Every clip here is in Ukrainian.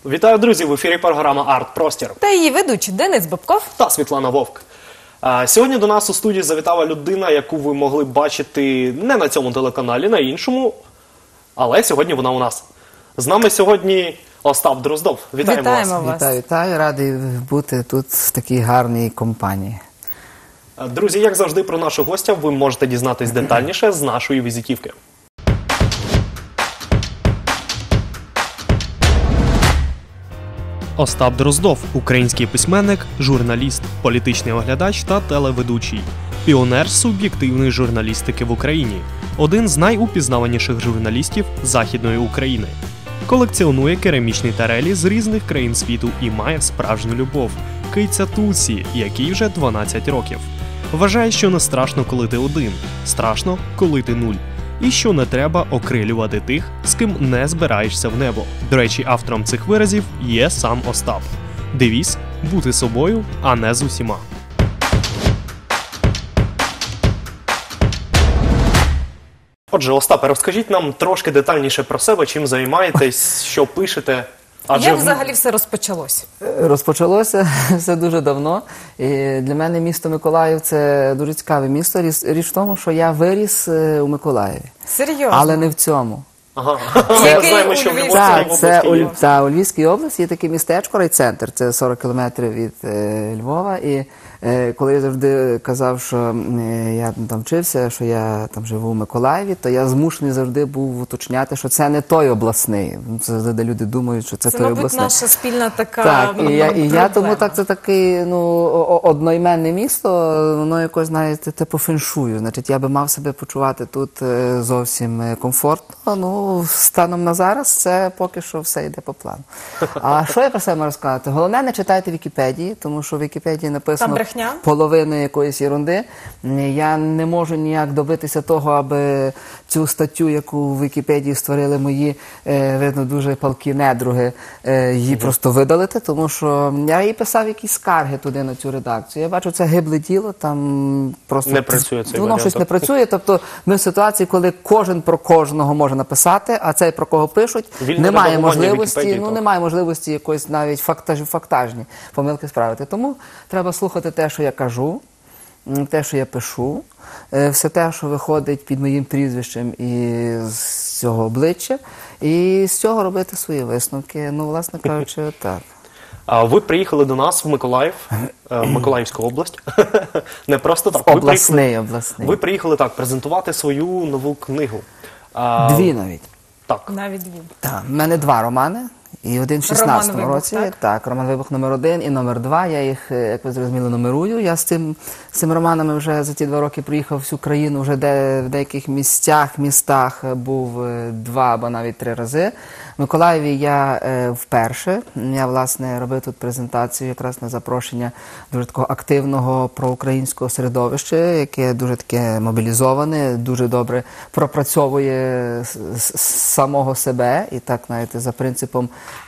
Вітаю, друзі! В ефірі програма «Арт-простір» та її ведучі Денис Бабков та Світлана Вовк. Сьогодні до нас у студії завітала людина, яку ви могли бути не на цьому телеканалі, на іншому, але сьогодні вона у нас. З нами сьогодні Остап Дроздов. Вітаємо вас. Вітаю, радий бути тут в такій гарній компанії. Друзі, як завжди, про нашого гостя ви можете дізнатись детальніше з нашої візитівки. Остап Дроздов – український письменник, журналіст, політичний оглядач та телеведучий. Піонер суб'єктивної журналістики в Україні. Один з найупізнаваніших журналістів Західної України. Колекціонує керамічні тарелі з різних країн світу і має справжню любов – киця Тулсі, якій вже 12 років. Вважає, що не страшно, коли ти один, страшно, коли ти нуль. І що не треба окрилювати тих, з ким не збираєшся в небо. До речі, автором цих виразів є сам Остап. Девіз – бути собою, а не з усіма. Отже, Остапе, розкажіть нам трошки детальніше про себе, чим займаєтесь, що пишете. Як взагалі все розпочалося? Розпочалося все дуже давно. І для мене місто Миколаїв – це дуже цікаве місто. Річ в тому, що я виріс у Миколаєві. Серйозно? Але не в цьому. Ага. Який Знаємо, що в Львівській області є таке містечко, райцентр, це 40 кілометрів від Львова. І коли я завжди казав, що я там вчився, що я там живу в Миколаєві, то я змушений завжди був уточняти, що це не той обласний. Це завжди люди думають, що це той обласний. Це, мабуть, наша спільна така Так, і я тому так, це таке одноіменне місто, воно якось, знаєте, по феншую. Значить, я би мав себе почувати тут зовсім комфортно. Ну, станом на зараз це поки що все йде по плану. А що я про себе можу розказати? Головне, не читайте Вікіпедії, тому що в Вікіпедії написано половину якоїсь ерунди. Я не можу ніяк добитися того, аби цю статтю, яку в Вікіпедії створили мої, видно, дуже палкі недруги, її просто видалити, тому що я їй писав якісь скарги туди на цю редакцію. Я бачу, це гибле діло, там просто не працює цей воно щось не працює. Тобто ми в ситуації, коли кожен про кожного може написати, а цей про кого пишуть, немає можливості якоїсь навіть фактажні помилки справити. Тому треба слухати те, що я кажу, те, що я пишу, все те, що виходить під моїм прізвищем і з цього обличчя, і з цього робити свої висновки. Ну, власне кажучи, так. Ви приїхали до нас в Миколаїв, в Миколаївську область. Не просто так. Обласний. Ви приїхали так, презентувати свою нову книгу. Дві навіть. Так. Навіть дві. Так, в мене два романи. І один в 16-му році. Так, «Роман Вибух» номер 1 і номер 2. Я їх, як ви зрозуміли, нумерую. Я з цими романами вже за ті 2 роки проїхав всю країну, вже в деяких містах був 2 або навіть 3 рази. В Миколаєві я вперше. Я, власне, робив тут презентацію якраз на запрошення дуже такого активного проукраїнського середовища, яке дуже таке мобілізоване, дуже добре пропрацьовує самого себе і так, знаєте, за принципом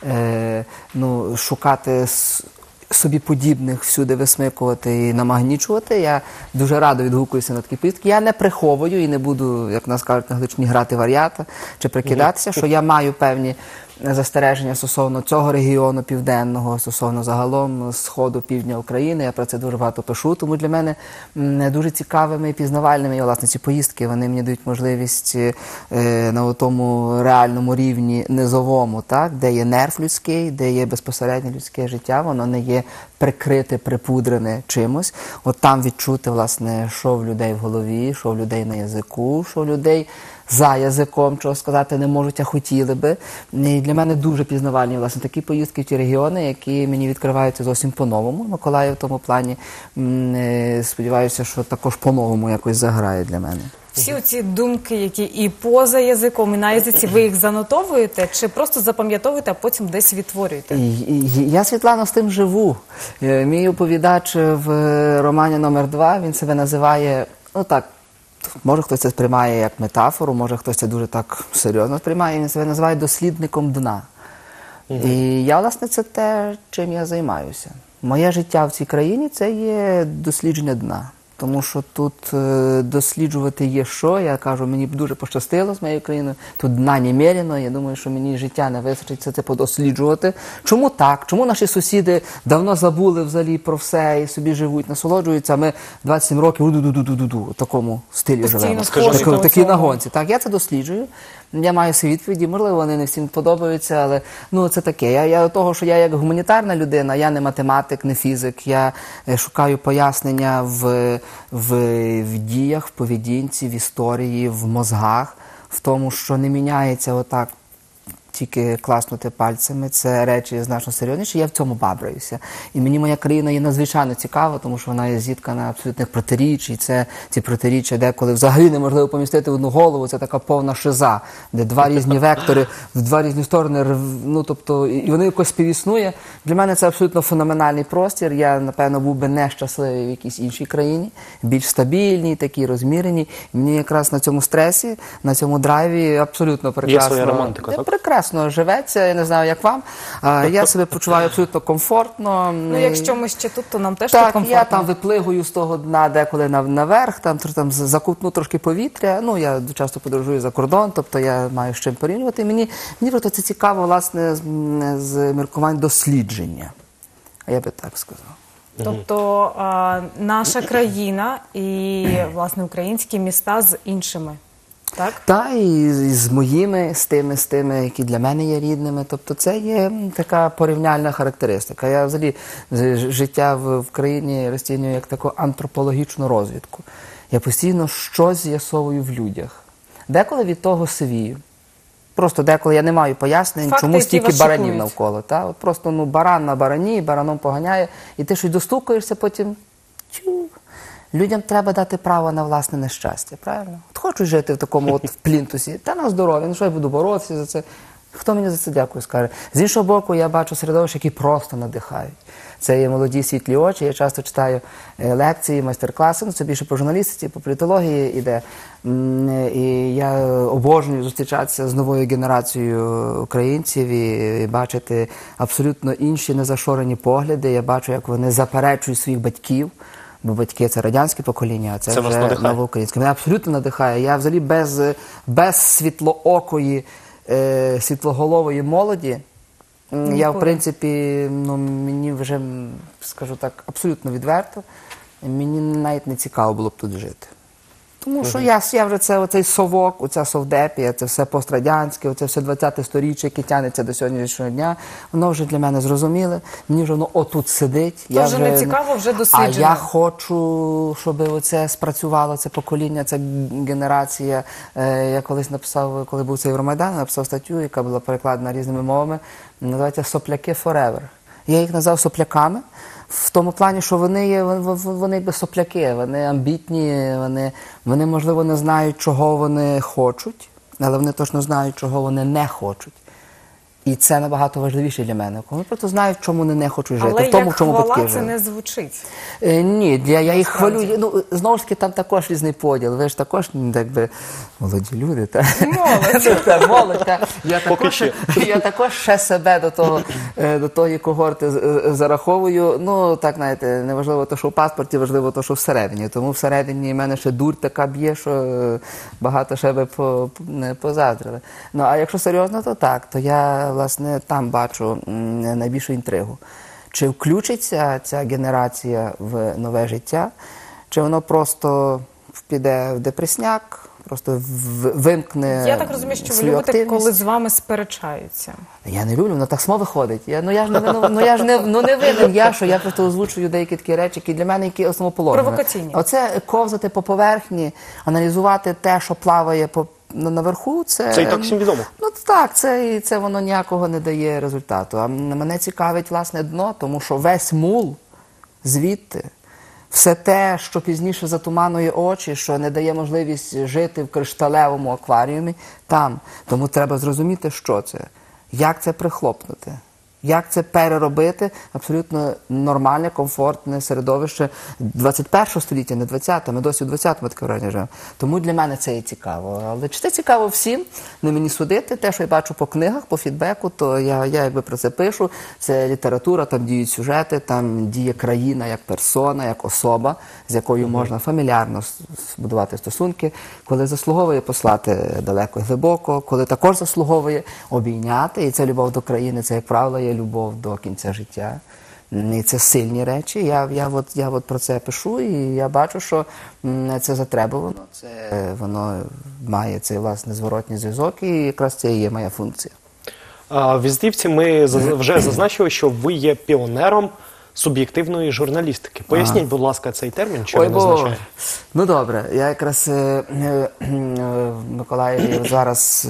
шукати собі подібних, всюди висмикувати і намагнічувати. Я дуже радо відгукуюся на такі поїздки. Я не приховую і не буду, як нас кажуть на Галичині, грати варіата чи прикидатися, що я маю певні застереження стосовно цього регіону південного, стосовно загалом сходу, півдня України. Я про це дуже багато пишу, тому для мене дуже цікавими і пізнавальними є, власне, ці поїздки. Вони мені дають можливість на тому реальному рівні низовому, так, де є нерв людський, де є безпосереднє людське життя, воно не є прикрите, припудрене чимось. От там відчути, власне, що в людей в голові, що в людей на язику, що в людей за язиком, чого сказати не можуть, а хотіли би. І для мене дуже пізнавальні, власне, такі поїздки в ті регіони, які мені відкриваються зовсім по-новому. Миколаїв в тому плані, сподіваюся, що також по-новому якось заграє для мене. Всі оці думки, які і поза язиком, і на язиці, ви їх занотовуєте, чи просто запам'ятовуєте, а потім десь відтворюєте? Я, Світлано, з тим живу. Мій оповідач в романі номер 2, він себе називає, може хтось це сприймає як метафору, може хтось це дуже так серйозно сприймає, він себе називає дослідником дна. І я, власне, це те, чим я займаюся. Моє життя в цій країні – це є дослідження дна. Тому що тут досліджувати є що. Я кажу, мені дуже пощастило з моєю країною. Тут дна немерено. Я думаю, що мені життя не вистачить це подосліджувати. Чому так? Чому наші сусіди давно забули взагалі про все і собі живуть, насолоджуються, а ми 27 років у такому стилі Постійно живемо. в Такі цьому. нагонці. Так, я це досліджую. Я маю свої відповіді, можливо, вони не всім подобаються, але ну, це таке. Я до того, що я як гуманітарна людина, я не математик, не фізик, я шукаю пояснення в діях, в поведінці, в історії, в мозгах, в тому, що не міняється отак тільки класнути пальцями, це речі значно серйозніші, я в цьому бабраюся. І мені моя країна є надзвичайно цікава, тому що вона є зіткана абсолютних протиріч, і ці протиріччя деколи взагалі неможливо помістити в одну голову, це така повна шиза, де два різні вектори, в два різні сторони, ну, тобто, і вони якось співіснує. Для мене це абсолютно феноменальний простір, я, напевно, був би нещасливий в якійсь іншій країні, більш стабільній, такій розміреній. І мені якраз на цьому стресі, на цьому драйві абсолютно прекрасно. Є своя романтика, так? Прекрасно живеться, я не знаю, як вам. Я себе почуваю абсолютно комфортно. Ну, якщо ми ще тут, то нам теж тут Так, комфортно. я там виплигую з того дна деколи наверх, там закупну трошки повітря. Ну, я часто подорожую за кордон, тобто я маю з чим порівнювати. Мені просто це цікаво, власне, з міркувань дослідження. А я би так сказав. Тобто наша країна і, власне, українські міста з іншими, так? Так, і з моїми, з тими, які для мене є рідними. Тобто це є така порівняльна характеристика. Я взагалі життя в країні розцінюю як таку антропологічну розвідку. Я постійно щось з'ясовую в людях. Деколи від того сивію. Просто деколи я не маю пояснень, Факти, чому які стільки вас баранів шокують. навколо. Та? От просто баран на барані, бараном поганяє, і ти щось достукаєшся, потім людям треба дати право на власне нещастя, правильно? От хочу жити в такому от в плінтусі, та на здоров'я, ну що я буду боротися за це? Хто мені за це дякую скаже? З іншого боку, я бачу середовище, які просто надихають. Це є молоді світлі очі, я часто читаю лекції, майстер-класи, ну це більше по журналістиці, по політології іде. І я обожнюю зустрічатися з новою генерацією українців і бачити абсолютно інші незашорені погляди. Я бачу, як вони заперечують своїх батьків. Бо батьки – це радянське покоління, а це вже новоукраїнське. Мене абсолютно надихає. Я взагалі без світлоокої, світлоголової молоді, я, в принципі, ну, мені вже, скажу так, абсолютно відверто, мені навіть не цікаво було б тут жити. Тому що я вже оцей совок, оця совдепія, це все пострадянське, оце все 20-те сторіччя, яке тягнеться до сьогоднішнього дня, воно вже для мене зрозуміле, мені вже воно отут сидить. То вже не цікаво, вже досліджено. А я хочу, щоб оце спрацювало, це покоління, ця генерація. Я колись написав, коли був цей Євромайдан, написав статтю, яка була перекладена різними мовами, називається «Сопляки forever». Я їх назвав сопляками, в тому плані, що вони якби сопляки, вони амбітні, вони, можливо, не знають, чого вони хочуть, але вони точно знають, чого вони не хочуть. І це набагато важливіше для мене. Вони просто знають, чому вони не хочуть жити, але в тому, як в чому хвала батьки це жили. не звучить. Ні, я їх хвалю. Ну, знову ж таки, там також різний поділ. Ви ж також, якби, молоді люди, так? Молодь. Молодь, так. Я також ще себе до тої когорти зараховую. Ну, так, знаєте, не важливо те, що в паспорті, важливо те, що всередині. Тому всередині в мене ще дурь така б'є, що багато ще би позаздрили. Ну, а якщо серйозно, то так. То я, власне, там бачу найбільшу інтригу. Чи включиться ця генерація в нове життя, чи воно просто піде в депресняк, просто вимкне. Я так розумію, що ви свою любите, активність. коли з вами сперечаються. Я не люблю, воно так само виходить. Я не винен, я просто озвучую деякі такі речі, які для мене які основоположні. Провокаційні. Оце ковзати по поверхні, аналізувати те, що плаває наверху, Це і так всім відомо. Ну так, це воно ніякого не дає результату. А мене цікавить, власне, дно, тому що весь мул звідти, все те, що пізніше затуманує очі, що не дає можливість жити в кришталевому акваріумі, там. Тому треба зрозуміти, що це, як це прихлопнути. Як це переробити? Абсолютно нормальне, комфортне середовище 21 століття, не 20-го. Ми досі в 20-му таке враження живемо. Тому для мене це і цікаво. Але чи це цікаво всім? Не мені судити. Те, що я бачу по книгах, по фідбеку, то я якби про це пишу. Це література, там діють сюжети, там діє країна як персона, як особа, з якою можна фамільярно будувати стосунки, коли заслуговує послати далеко і глибоко, коли також заслуговує обійняти. І це любов до країни, це, як правило, є любов до кінця життя. І це сильні речі. Я от про це пишу, і я бачу, що це затребувано, воно має цей, власне, зворотній зв'язок, і якраз це і є моя функція. В візитівці ми вже зазначили, що ви є піонером суб'єктивної журналістики. Поясніть, будь ласка, цей термін, що він означає? Ну добре, я якраз в Миколаєві зараз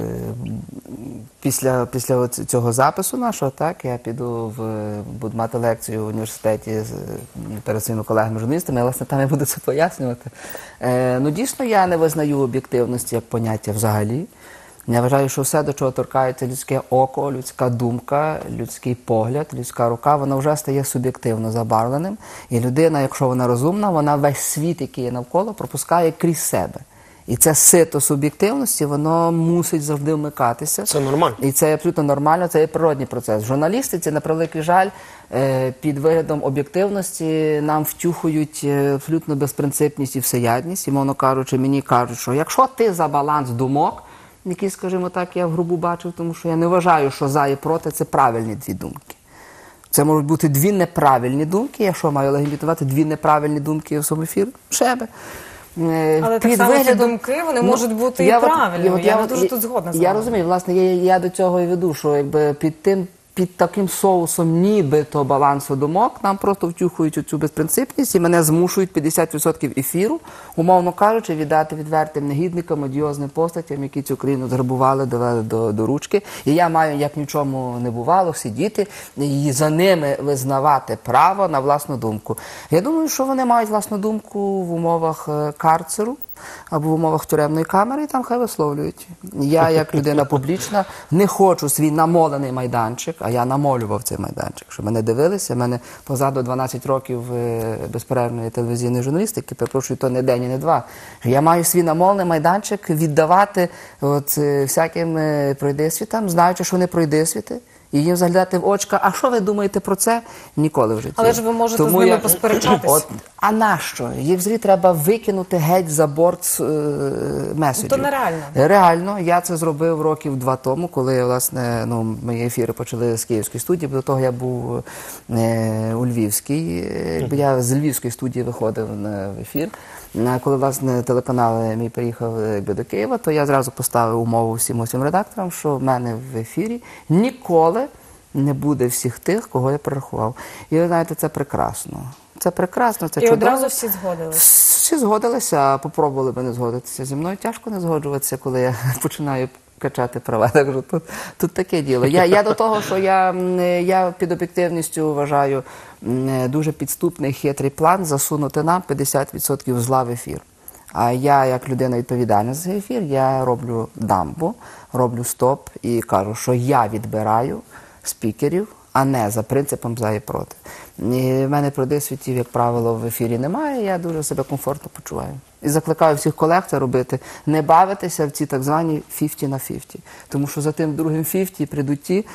після цього запису нашого, так, я буду мати лекцію в університеті перед своїми колегами-журналістами, власне, там я буду це пояснювати. Ну, дійсно, я не визнаю об'єктивності як поняття взагалі. Я вважаю, що все, до чого торкається людське око, людська думка, людський погляд, людська рука, воно вже стає суб'єктивно забарвленим. І людина, якщо вона розумна, вона весь світ, який є навколо, пропускає крізь себе. І це сито суб'єктивності, воно мусить завжди вмикатися. Це нормально. І це абсолютно нормально, це є природній процес. Журналістиці, на превеликий жаль, під виглядом об'єктивності нам втюхують абсолютно безпринципність і всеядність. І, мовно кажучи, мені кажуть, що якщо ти за баланс думок, які, скажімо так, я в грубу бачив, тому що я не вважаю, що за і проти – це правильні дві думки. Це можуть бути дві неправильні думки, якщо маю легітимувати дві неправильні думки в своєму ефірі, шеби. Але так само ці думки, вони можуть бути і правильними. Я не дуже тут згодна з вами. Я розумію, власне, я до цього і веду, що якби під таким соусом нібито балансу думок нам просто втюхують оцю безпринципність і мене змушують 50% ефіру, умовно кажучи, віддати відвертим негідникам, одіозним постатям, які цю країну зграбували, довели до ручки. І я маю, як нічому не бувало, сидіти і за ними визнавати право на власну думку. Я думаю, що вони мають власну думку в умовах карцеру або в умовах тюремної камери, і там хай висловлюють. Я, як людина публічна, не хочу свій намолений майданчик, а я намолював цей майданчик, щоб мене дивилися, мене позаду 12 років безперервної телевізійної журналістики, перепрошую, то не день і не два. Я маю свій намолений майданчик віддавати всяким пройдисвітам, знаючи, що вони пройдисвіти, і їм заглядати в очка, а що ви думаєте про це? Ніколи в житті. Але ж ви можете з ними посперечатись. А нащо? Їх взагалі треба викинути геть за борт меседжів. То нереально. Реально. Я це зробив років 2 тому, коли, власне, мої ефіри почали з Київської студії, до того я був у Львівській. Я з Львівської студії виходив в ефір. Коли, власне, телеканал мій приїхав до Києва, то я зразу поставив умову всім редакторам, що в мене в ефірі ніколи не буде всіх тих, кого я перерахував. І ви знаєте, це прекрасно. Це прекрасно, це чудово. І одразу всі згодилися? Всі згодилися, а попробували би не згодитися. Зі мною тяжко не згоджуватися, коли я починаю качати права. Так що тут таке діло. Я до того, що я під об'єктивністю вважаю дуже підступний, хитрий план засунути нам 50% зла в ефір. А я, як людина відповідальна за ефір, я роблю дамбу, роблю стоп і кажу, що я відбираю спікерів, а не за принципом за і проти. І в мене пройдисвітів, як правило, в ефірі немає, я дуже себе комфортно почуваю. І закликаю всіх колег це робити, не бавитися в ці так звані 50 на 50. Тому що за тим другим 50 прийдуть ті,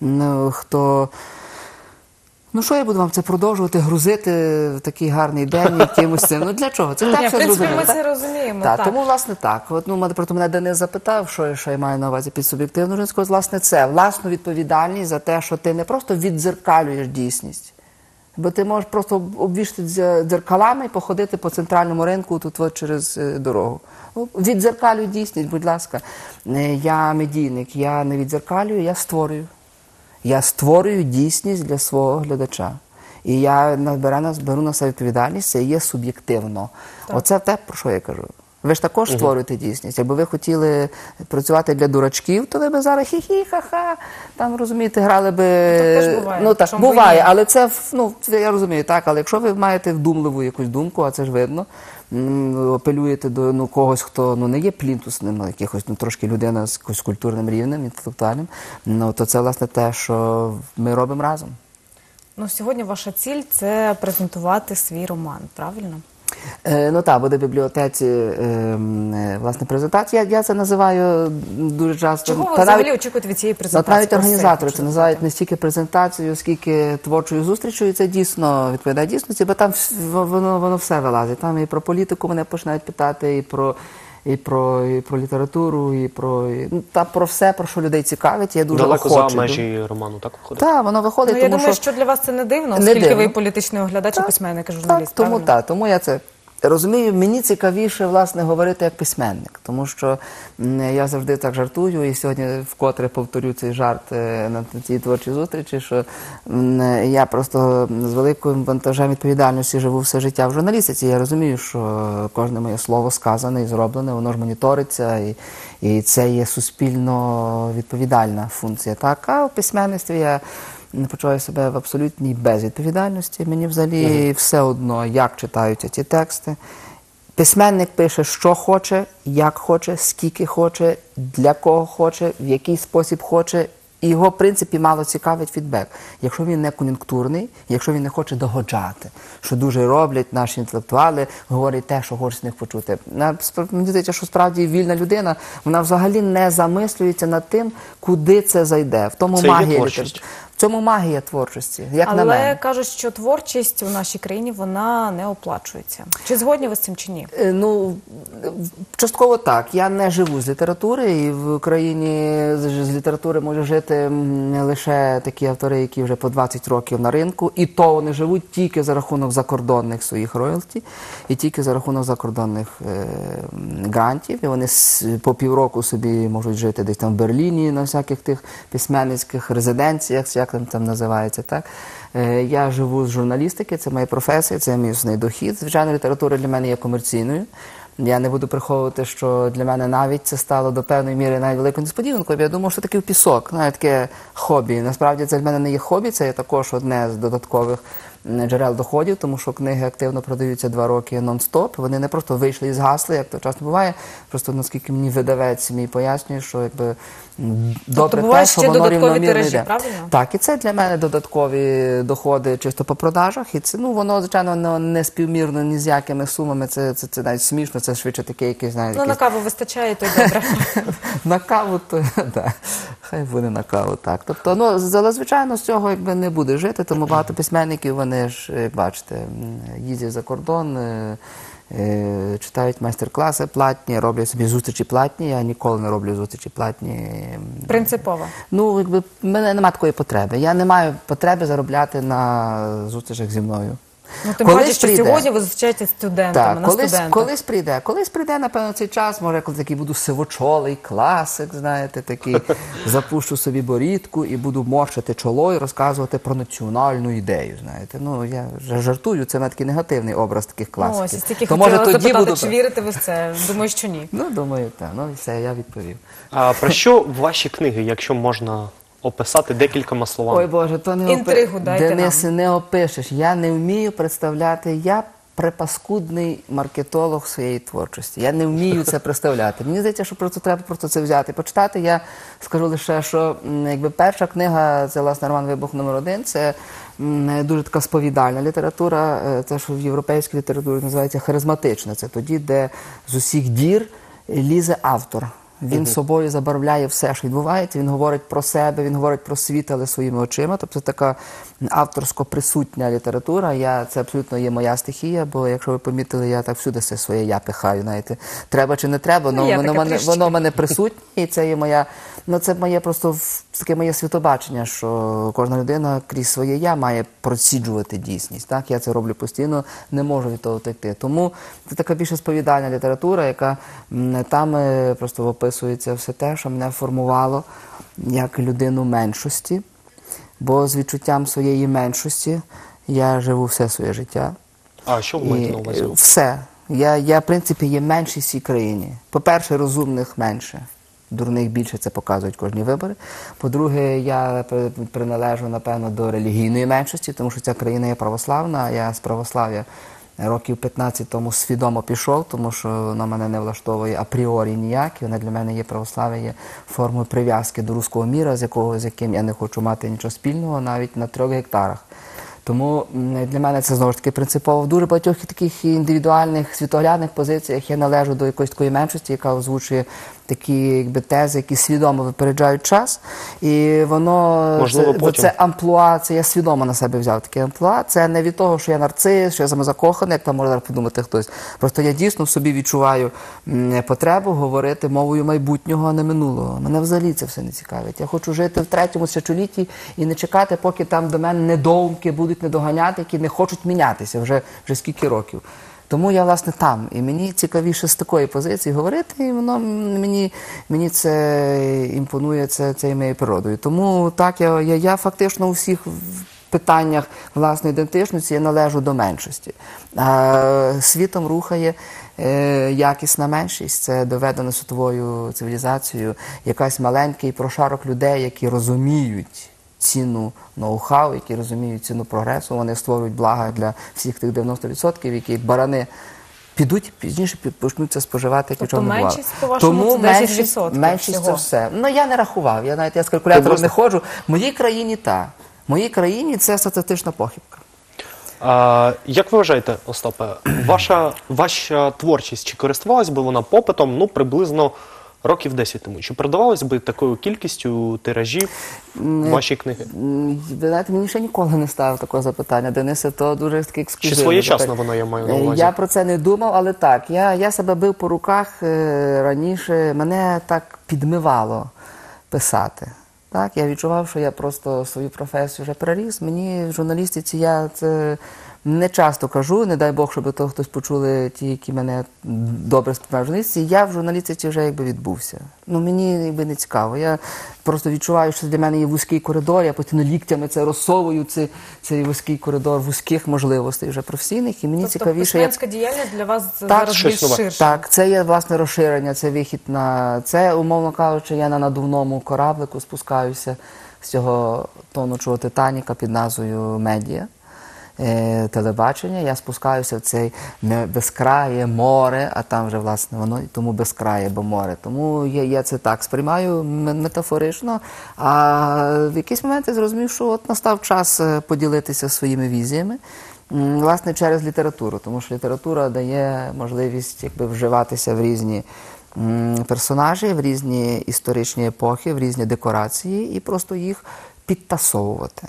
хто... Ну що я буду вам це продовжувати, грузити в такий гарний день якимось цим? Ну для чого? Це так все зрозуміло. В принципі, ми це розуміємо. Так, тому, власне, так. Проти мене Денис запитав, що я маю на увазі під суб'єктивну журналістику. Власне, це власну відповідальність за те, що ти не просто віддзеркалюєш дійсність, бо ти можеш просто обвішати дзеркалами і походити по центральному ринку тут через дорогу. Віддзеркалюй дійсність, будь ласка. Я медійник, я не віддзеркалюю, я створюю. Я створюю дійсність для свого глядача. І я беру на себе відповідальність, це є суб'єктивно. Оце те, про що я кажу. Ви ж також створюєте дійсність. Якби ви хотіли працювати для дурачків, то ви б зараз хі-хі-ха-ха, там, розумієте, грали би... Так теж буває. Ну, так, буває, але це, я розумію, так, але якщо ви маєте вдумливу якусь думку, а це ж видно, апелюєте до когось, хто не є плінтусним, а якихось трошки людина з якимось культурним рівнем, інтелектуальним, то це, власне, те, що ми робимо разом. Сьогодні ваша ціль – це презентувати свій роман, правильно? Так, буде в бібліотеці, власне, презентація. Я це називаю дуже часто. Чого ви взагалі очікуєте від цієї презентації? Навіть організатори це називають не стільки презентацією, скільки творчою зустрічю, і це дійсно відповідає дійсності, бо там воно все вилазить. Там і про політику мене починають питати, і про літературу, і про все, про що людей цікавить. Я дуже далеко охоче. за межі роману, так виходить? Так, воно виходить, Я думаю, що для вас це не дивно, оскільки ви політичний оглядач і письменник, і журналіст, правильно? Тому я це розумію. Мені цікавіше, власне, говорити як письменник, тому що я завжди так жартую, і сьогодні вкотре повторю цей жарт на цій творчій зустрічі, що я просто з великим вантажем відповідальності живу все життя в журналістиці. Я розумію, що кожне моє слово сказане і зроблене, воно ж моніториться, і це є суспільно відповідальна функція. Так? А в письменництві я не почуваю себе в абсолютній безвідповідальності. Мені взагалі все одно, як читаються ті тексти. Письменник пише, що хоче, як хоче, скільки хоче, для кого хоче, в який спосіб хоче. І його, в принципі, мало цікавить фідбек. Якщо він не кон'юнктурний, якщо він не хоче догоджати, що дуже роблять наші інтелектуали, говорять те, що хочуть з них почути. Мені здається, що справді вільна людина, вона взагалі не замислюється над тим, куди це зайде. В тому магія літератури. В цьому магія творчості, як на мене. Але кажуть, що творчість у нашій країні, вона не оплачується. Чи згодні ви з цим, чи ні? Частково так. Я не живу з літератури, і в Україні з літератури можуть жити лише такі автори, які вже по 20 років на ринку, і то вони живуть тільки за рахунок закордонних своїх роялті, і тільки за рахунок закордонних грантів, і вони по півроку собі можуть жити десь там в Берліні, на всяких тих письменницьких резиденціях, як там називається, так? Я живу з журналістики, це моя професія, це мій основний дохід. Звичайно, література для мене є комерційною. Я не буду приховувати, що для мене навіть це стало до певної міри навіть великою несподіванкою. Я думав, що таке в пісок, навіть таке хобі. Насправді це для мене не є хобі, це є також одне з додаткових джерел доходів, тому що книги активно продаються 2 роки нон-стоп. Вони не просто вийшли і згасли, як то часто буває. Просто наскільки мені видавець мій пояснює, що якби добре те, що воно рівномірно йде. Так, і це для мене додаткові доходи чисто по продажах. І це, воно, звичайно, не співмірно ні з якими сумами. Це навіть смішно, це швидше таке якесь, знаєте. На каву вистачає, то й добре. На каву, то так. Хай буде на каву, так. Тобто, звичайно, з цього якби не буде жити, тому багато письменників, вони ж, як бачите, їздять за кордон, читають майстер-класи платні, роблять собі зустрічі платні. Я ніколи не роблю зустрічі платні. Принципово? В мене немає такої потреби. Я не маю потреби заробляти на зустрічах зі мною. Тим паче, що сьогодні ви зустрічаєтесь з студентами, на студентах. Колись прийде, напевно, цей час, може, я коли такий буду сивочолий класик, знаєте, такий, запущу собі борідку і буду морщити чоло і розказувати про національну ідею, знаєте. Я жартую, це такий негативний образ таких класиків. Ось, тільки хотіла запитати, чи вірите ви в це? Думаю, що ні. Думаю, так. Все, я відповів. А про що ваші книги, якщо можна описати декількома словами? Ой, Боже, то не інтригу дайте нам. Денисе, не опишеш. Я не вмію представляти, я припаскудний маркетолог своєї творчості. Я не вмію це представляти. Мені здається, що треба це взяти і почитати. Я скажу лише, що якби перша книга, це, власне, роман «Вибух номер 1», це дуже така сповідальна література, це, що в європейській літературі називається харизматична. Це тоді, де з усіх дір лізе автор. Він собою забарвляє все, що відбувається, він говорить про себе, він говорить про світ, але своїми очима. Тобто це така авторсько-присутня література. Це абсолютно є моя стихія, бо, якщо ви помітили, я так всюди все своє «я» пихаю, знаєте. Треба чи не треба, воно в мене присутнє, і це є моя, це моє просто таке моє світобачення, що кожна людина крізь своє «я» має проціджувати дійсність. Так? Я це роблю постійно, не можу від того втекти. Тому це така більше сповідальна література, яка там просто описується все те, що мене формувало як людину меншості, бо з відчуттям своєї меншості я живу все своє життя. А що ви маєте на увазі? Все. Я, в принципі, є меншість в цій країні. По-перше, розумних менше. Дурних більше, це показують кожні вибори. По-друге, я приналежу, напевно, до релігійної меншості, тому що ця країна є православна, а я з православ'я років 15 тому свідомо пішов, тому що воно мене не влаштовує апріорі ніяк. І воно для мене є православ'я, є формою прив'язки до руського міра, з яким я не хочу мати нічого спільного навіть на 3 гектарах. Тому для мене це знову ж таки принципово. В дуже багатьох таких індивідуальних світоглядних позиціях я належу до якоїсь такої меншості, яка озвучує такі тези, які свідомо випереджають час. І воно, це амплуа, це я свідомо на себе взяв таке амплуа. Це не від того, що я нарцис, що я самозакоханий, як там може зараз подумати хтось. Просто я дійсно в собі відчуваю потребу говорити мовою майбутнього, а не минулого. Мене взагалі це все не цікавить. Я хочу жити в 3-му тисячолітті і не чекати, поки там до мене недоумки будуть недоганяти, які не хочуть мінятися вже скільки років. Тому я, власне, там. І мені цікавіше з такої позиції говорити, і воно мені це імпонує, це є моєю природою. Тому так, я фактично у всіх питаннях власної ідентичності я належу до меншості. А світом рухає якісна меншість, це доведено світовою цивілізацією, якась маленький прошарок людей, які розуміють ціну ноу-хау, які розуміють ціну прогресу, вони створюють блага для всіх тих 90%, які як барани підуть, пізніше почнуться споживати, як нічого не бувало. Меншість, по-вашому, це 10%? Меншість це все. Ну, я не рахував, я з калькулятором не ходжу. В моїй країні так. В моїй країні це статистична похибка. Як ви вважаєте, Остапе, ваша творчість, чи користувалась би вона попитом, ну, приблизно років 10 тому? Чи продавалась би такою кількістю тиражів ваші книги? Ви знаєте, мені ще ніколи не ставив такого запитання, Денисе, то дуже таке ексклюзивне. Чи своєчасно воно, я маю на увазі? Я про це не думав, але так, я себе бив по руках раніше, мене так підмивало писати. Так, я відчував, що я просто свою професію вже переріс. Мені в журналістиці я це не часто кажу, не дай Бог, щоб того хтось почули ті, які мене добре сприймають в журналістиці. Я в журналістиці вже якби відбувся. Ну, мені якби не цікаво. Я просто відчуваю, що для мене є вузький коридор, я постійно ліктями це розсовую, цей вузький коридор вузьких можливостей вже професійних, і мені цікавіше... Письменська діяльність для вас зараз більш ширша? Так, це є, власне, розширення, це вихід на... Це, умовно кажучи, я на надувному кораблику спускаюся з цього тонучого Титаніка під назвою «Медіа». Телебачення, я спускаюся в цей безкрає море, а там вже, власне, воно тому безкрає, бо море. Тому я це так сприймаю метафорично, а в якийсь момент я зрозумів, що от настав час поділитися своїми візіями, власне, через літературу, тому що література дає можливість якби вживатися в різні персонажі, в різні історичні епохи, в різні декорації і просто їх підтасовувати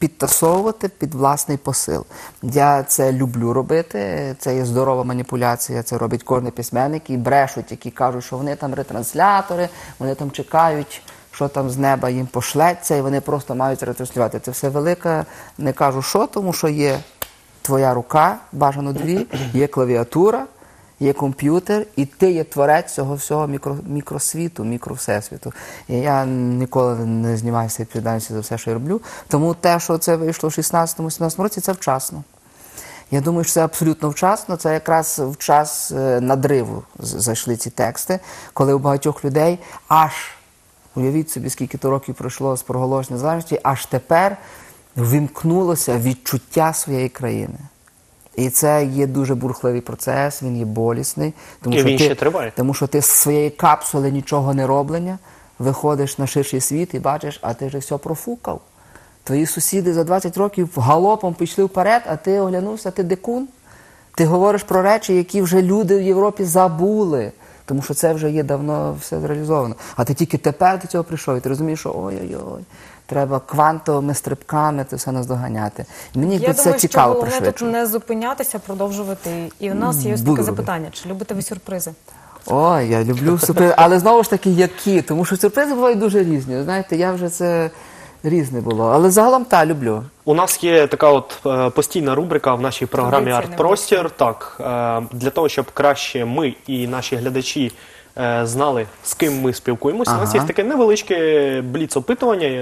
під власний посил. Я це люблю робити, це є здорова маніпуляція, це робить кожен письменник, і брешуть, які кажуть, що вони там ретранслятори, вони там чекають, що там з неба їм пошлеться, і вони просто мають це ретранслювати. Це все велике, не кажу що, тому що є твоя рука, бажано 2, є клавіатура, є комп'ютер, і ти є творець цього всього мікросвіту, мікровсесвіту. І я ніколи не знімаюся відповідальності за все, що я роблю. Тому те, що це вийшло в 16-17 році, це вчасно. Я думаю, що це абсолютно вчасно. Це якраз в час надриву зайшли ці тексти, коли у багатьох людей уявіть собі, скільки то років пройшло з проголошення незалежності, аж тепер вимкнулося відчуття своєї країни. І це є дуже бурхливий процес, він є болісний. І він ще триває. Тому що ти з своєї капсули нічого не роблення, виходиш на ширший світ і бачиш, а ти вже все профукав. Твої сусіди за 20 років галопом пішли вперед, а ти оглянувся, ти дикун. Ти говориш про речі, які вже люди в Європі забули. Тому що це вже є давно все зреалізовано. А ти тільки тепер до цього прийшов, і ти розумієш, що ой-ой-ой, треба квантовими стрибками це все наздоганяти. Мені це цікаво пришвидшувати. Я думаю, що головне тут не зупинятися, продовжувати. І у нас є ось таке запитання. Чи любите ви сюрпризи? Ой, я люблю сюрпризи. Але знову ж таки, які? Тому що сюрпризи бувають дуже різні. Знаєте, я вже це... Різне було, але загалом люблю. У нас є така от постійна рубрика в нашій програмі «Арт-простір». Так, для того, щоб краще ми і наші глядачі знали, з ким ми спілкуємося, у нас є таке невеличке бліц-опитування,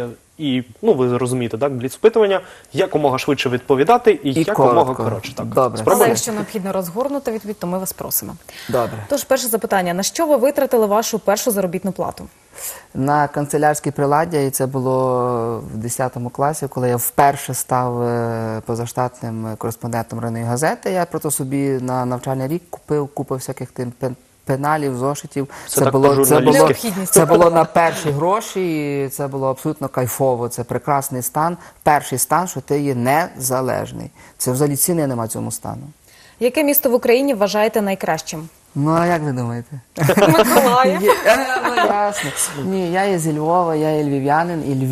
і, ну, ви розумієте, так, бліц-опитування, якомога швидше відповідати і якомога коротко. коротше. Так. Добре. Але Спробуємо? якщо необхідно розгорнути відповідь, то ми вас просимо. Добре. Тож, перше запитання. На що ви витратили вашу першу заробітну плату? На канцелярські приладдя, і це було в 10 класі, коли я вперше став позаштатним кореспондентом районної газети. Я просто собі на навчальний рік купив купу всяких тим пеналів, зошитів. Це так по-журналістськи. Необхідність. Це було на перші гроші, і це було абсолютно кайфово. Це прекрасний стан. Перший стан, що ти є незалежний. Це взагалі ціни нема цьому стану. Яке місто в Україні вважаєте найкращим? Ну, а як ви думаєте? Миколаїв. Ну, ясно. Ні, я є зі Львова, я є львів'янин, і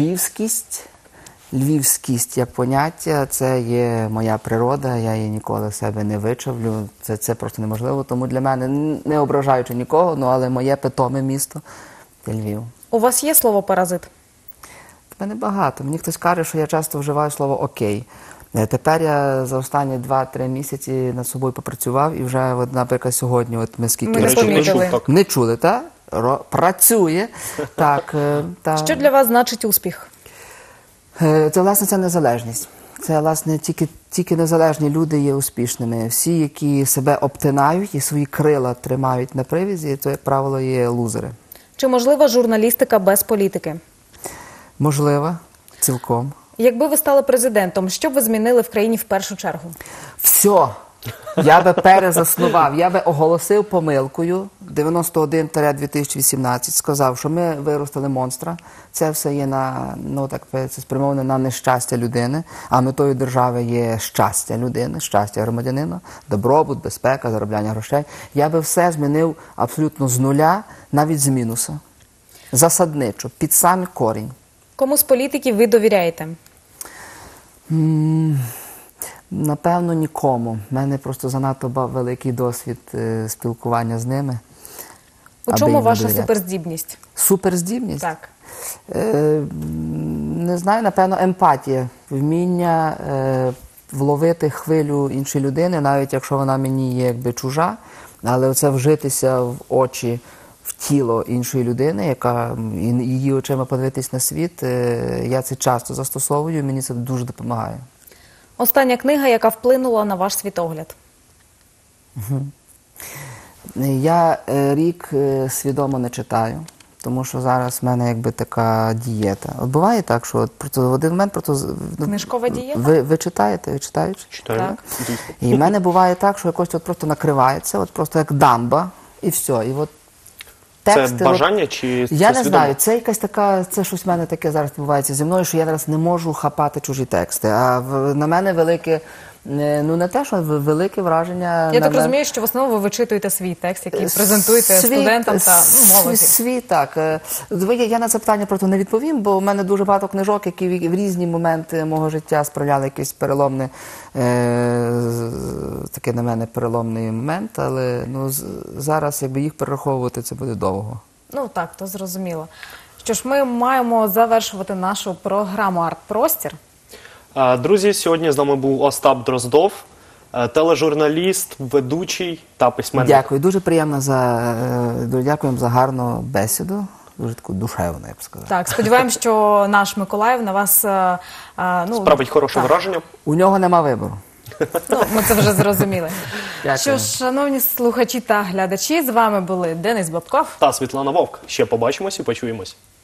львівськість як поняття, це є моя природа, я її ніколи в себе не вичавлю, це просто неможливо, тому для мене, не ображаючи нікого, ну, але моє питоме місто – це Львів. У вас є слово «паразит»? В мене багато. Мені хтось каже, що я часто вживаю слово «окей». Тепер я за останні 2-3 місяці над собою попрацював і вже, от, наприклад, сьогодні, от ми скільки... Ми не речі, помітили. так. Не чули, так? Працює. Так, Що для вас значить успіх? Це, власне, це незалежність. Це, власне, тільки незалежні люди є успішними. Всі, які себе обтинають і свої крила тримають на привізі, то, як правило, є лузери. Чи можлива журналістика без політики? Можливо, цілком. Якби ви стали президентом, що б ви змінили в країні в першу чергу? Все. Я би перезаснував, я би оголосив помилкою 91-2018, сказав, що ми виростили монстра, це все є на, ну так це спрямоване на нещастя людини, а метою держави є щастя людини, щастя громадянина, добробут, безпека, заробляння грошей. Я би все змінив абсолютно з нуля, навіть з мінуса. Засадничо, під сам корінь. Кому з політиків ви довіряєте? Напевно, нікому. У мене просто занадто великий досвід спілкування з ними. У аби чому їм ваша довіряти. суперздібність? Суперздібність? Так. Не знаю, напевно, емпатія. Вміння вловити хвилю іншої людини, навіть якщо вона мені є якби чужа, але оце вжитися в очі, в тіло іншої людини, яка і її очима подивитись на світ, я це часто застосовую, і мені це дуже допомагає. Остання книга, яка вплинула на ваш світогляд? Я рік свідомо не читаю, тому що зараз в мене якби така дієта. От буває так, що от просто в один момент просто... Книжкова дієта? Ви читаєте, ви читаєте? Читаю. Так. Дійсно. І в мене буває так, що якось от просто накривається, от просто як дамба, і все. І от тексти, Це бажання чи це я не свідомо? знаю, це якась така, це щось в мене таке зараз відбувається зі мною, що я зараз не можу хапати чужі тексти. А на мене велике, ну не те, що велике враження. Я на так мене- розумію, що в основному ви вичитуєте свій текст, який презентуєте студентам та молоді. Свій, так. Я на це питання просто не відповім, бо в мене дуже багато книжок, які в різні моменти мого життя справляли якийсь переломний, такий на мене переломний момент, але ну, зараз якби їх перераховувати, це буде довго. Ну так, то зрозуміло. Що ж, ми маємо завершувати нашу програму «Арт-простір». Друзі, сьогодні з нами був Остап Дроздов, тележурналіст, ведучий та письменник. Дякую, дуже приємно дякуємо за гарну бесіду, дуже таку душевну, я б сказав. Так, сподіваємось, що наш Миколаїв на вас Справить хороше так. враження. У нього нема вибору. Ну, ми це вже зрозуміли. Дякую. Що ж, шановні слухачі та глядачі, з вами були Денис Бабков. Та Світлана Вовк. Ще побачимось і почуємось.